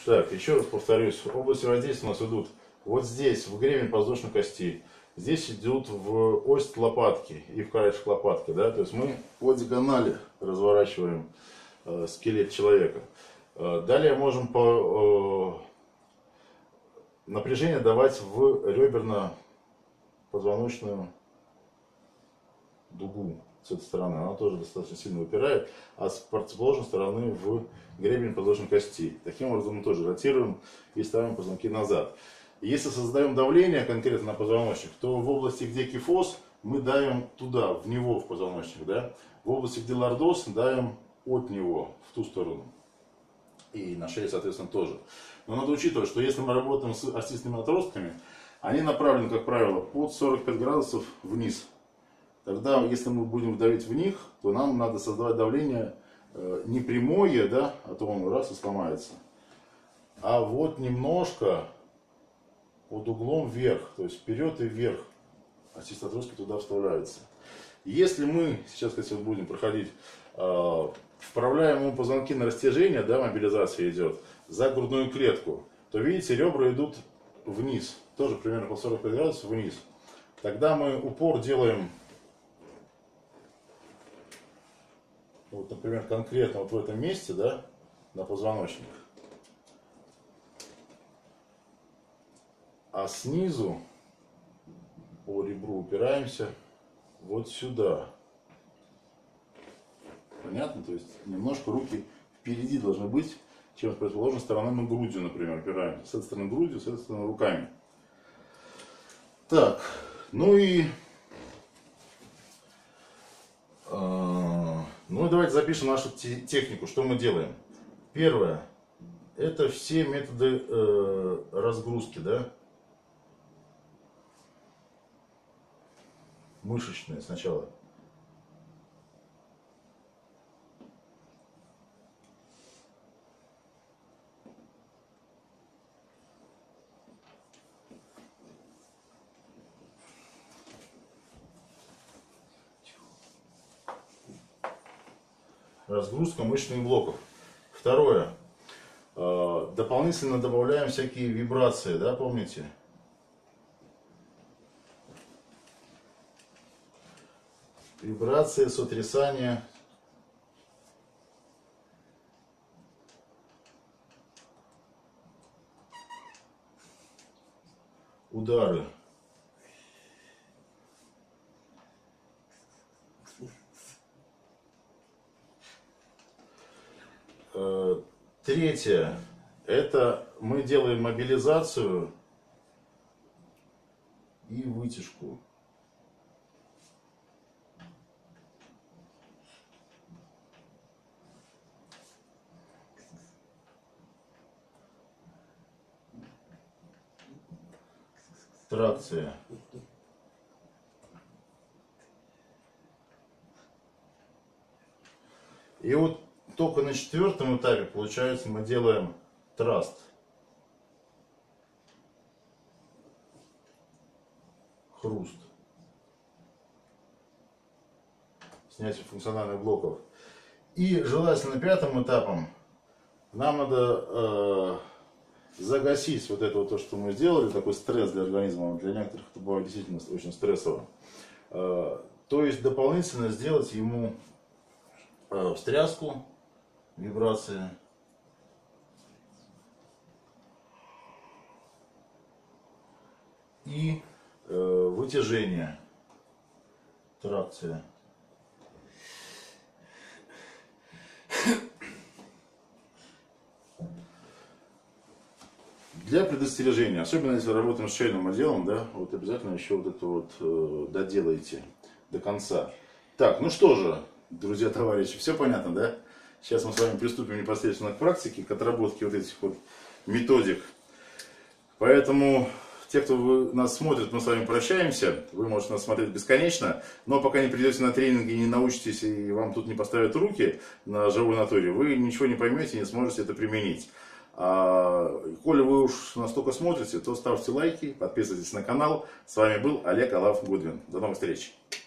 Так, еще раз повторюсь, области воздействия у нас идут вот здесь, в гребень подвздошной кости. Здесь идут в ось лопатки и в краешек лопатки, да, то есть мы по диагонали разворачиваем скелет человека. Далее можем по напряжение давать в реберно-позвоночную дугу с этой стороны, она тоже достаточно сильно выпирает, а с противоположной стороны в гребень подвздошной кости. Таким образом мы тоже ротируем и ставим позвонки назад. Если создаем давление конкретно на позвоночник, то в области, где кифоз, мы давим туда, в него, в позвоночник, да? В области, где лордоз, давим от него, в ту сторону. И на шее, соответственно, тоже. Но надо учитывать, что если мы работаем с остистыми отростками, они направлены, как правило, под 45 градусов вниз. Тогда, если мы будем давить в них, то нам надо создавать давление не прямое, да, а то он раз и сломается, а вот немножко под углом вверх, то есть вперед и вверх. Остистые туда вставляются. Если мы сейчас, кстати, вот будем проходить, вправляем ему позвонки на растяжение, да, мобилизация идет, за грудную клетку, то видите, ребра идут вниз, тоже примерно по 45 градусов вниз. Тогда мы упор делаем, вот, например, конкретно вот в этом месте, да, на позвоночник. А снизу по ребру упираемся вот сюда. Понятно? То есть немножко руки впереди должны быть, чем с противоположной стороны мы грудью, например, упираемся. С этой стороны грудью, с этой стороны руками. Так, ну и давайте запишем нашу технику, что мы делаем. Первое, это все методы разгрузки, да? Мышечные сначала. Разгрузка мышечных блоков. Второе. Дополнительно добавляем всякие вибрации, да, помните? Вибрации, сотрясания. Удары. Третье. Это мы делаем мобилизацию и вытяжку. Тракция. И вот только на четвертом этапе, получается, мы делаем траст. Хруст. Снятие функциональных блоков. И желательно пятым этапом нам надо загасить вот это вот то, что мы сделали, такой стресс для организма. Для некоторых это бывает действительно очень стрессово. То есть дополнительно сделать ему встряску, вибрации. И вытяжение, тракция. Для предостережения, особенно если работаем с шейным отделом, да, вот обязательно еще вот это вот доделайте до конца. Так, ну что же, друзья, товарищи, все понятно, да? Сейчас мы с вами приступим непосредственно к практике, к отработке вот этих вот методик. Поэтому те, кто нас смотрит, мы с вами прощаемся. Вы можете нас смотреть бесконечно, но пока не придете на тренинги и не научитесь, и вам тут не поставят руки на живой натуре, вы ничего не поймете и не сможете это применить. А коли вы уж настолько смотрите, то ставьте лайки, подписывайтесь на канал. С вами был Олег Алав Гудвин. До новых встреч!